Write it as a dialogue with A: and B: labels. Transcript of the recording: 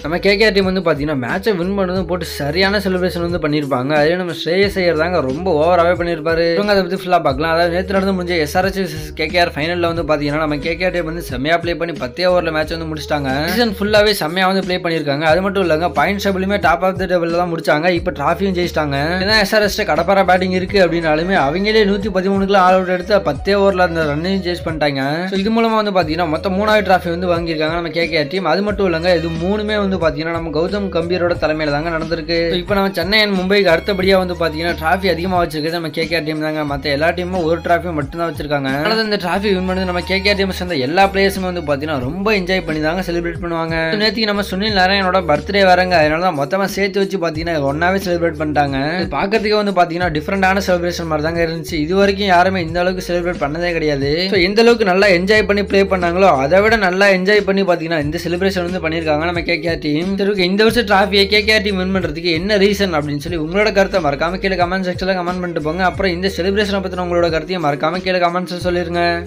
A: நம்ம KKR team வந்து பாத்தீங்கன்னா மேட்சை வின் பண்ணதும் போட்டு சரியான செலிப்ரேஷன் வந்து பண்ணிருப்பாங்க. அதே நம்ம ஸ்ரேயஸ் ஐயர் தாங்க ரொம்ப ஓவராகவே பண்ணிருப்பாரு. இவங்க அதை பத்தி ஃபுல்லா பார்க்கலாம். அதாவது நேற்று நடந்து முடிஞ்ச எஸ்ஆர்எச் கேகேஆர் ஃபைனல்ல வந்து பாத்தீங்கன்னா நம்ம கேகேஆர் டீம் வந்து செம்மையா ப்ளே பண்ணி 10 ஓவர்ல மேட்ச் வந்து முடிச்சிட்டாங்க. சீசன் ஃபுல்லாவே செம்மையா வந்து ப்ளே பண்ணிருக்காங்க. அது மட்டும் இல்லங்க பாயிண்ட்ஸ் டேபிளுமே டாப் ஆஃப் த டேபிள்ல தான் முடிச்சாங்க. இப்போ டிராஃபியும் ஜெயிச்சிட்டாங்க. ஏன்னா எஸ்ஆர்எஸ் கடப்பாரா பேட்டிங் இருக்கு அப்படின்னாலுமே அவங்களே 113க்கு ஆல் அவுட் எடுத்து 10 ஓவர்ல அந்த ரன்னையும் சேஸ் பண்ணிட்டாங்க. இது மூலமா வந்து பாத்தீங்கன்னா மொத்தம் 3வது டிராஃபி வந்து வாங்கியிருக்காங்க நம்ம கேகேஆர் டீம். அது மட்டும் இல்லங்க இது மூணுமே வந்து பாத்தீங்கன்னா நம்ம கௌதம் கம்பீரோட தலைமையில தாங்க நடந்திருக்கு. இப்போ நம்ம சென்னை அண்ட் மும்பைக்கு அடுத்தபடியா வந்து பாத்தீங்கன்னா டிராஃபி அதிகமா வச்சிருக்கிறது நம்ம கேகேஆர் டீம் தாங்க. மத்த எல்லா டீமும் ஒரு டிராஃபி மட்டும் தான் வச்சிருக்காங்க. அதனால இந்த டிராஃபி வின் பண்ணது நம்ம கேகேஆர் டீம் சேர்ந்த எல்லா பிளேயர்ஸுமே வந்து பாத்தீங்கன்னா ரொம்ப என்ஜாய் பண்ணி தாங்க செலிப்ரேட் பண்ணுவாங்க. நேற்றுக்கு நம்ம சுனில் நாராயணோட பர்த்டே வரங்க. அதனால தான் மொத்தமா சேர்த்து வச்சு பாத்தீங்கன்னா ஒன்னாவே செலிப்ரேட் பண்ணிட்டாங்க. பாக்கிறதுக்கு வந்து பாத்தீங்கன்னா டிஃபரெண்டான செலிப்ரேஷன் மாதிரி தாங்க இருந்துச்சு. இது வரைக்கும் யாருமே இந்த அளவுக்கு செலிப்ரேட் பண்ணதே கிடையாது. எந்த அளவுக்கு நல்லா என்ஜாய் பண்ணி ப்ளே பண்ணாங்களோ அதை விட நல்லா என்ஜாய் பண்ணி பாத்தீங்கன்னா இந்த செலிப்ரேஷன் வந்து பண்ணிருக்காங்க நம்ம கேகேஆர் டீம். இந்த வருஷம் டிராஃபியை கேகேஆர் டீம் வின் பண்றதுக்கு என்ன ரீசன் அப்படின்னு சொல்லி உங்களோட கருத்தை மறக்காம கீழே கமெண்ட் செக்ஷன்ல கமெண்ட் பண்ணிட்டு போங்க. அப்புறம் இந்த செலிப்ரேஷனை பத்தின உங்களோட கருத்தையும் மறக்காம கீழே கமெண்ட்ஸ் சொல்லிருங்க.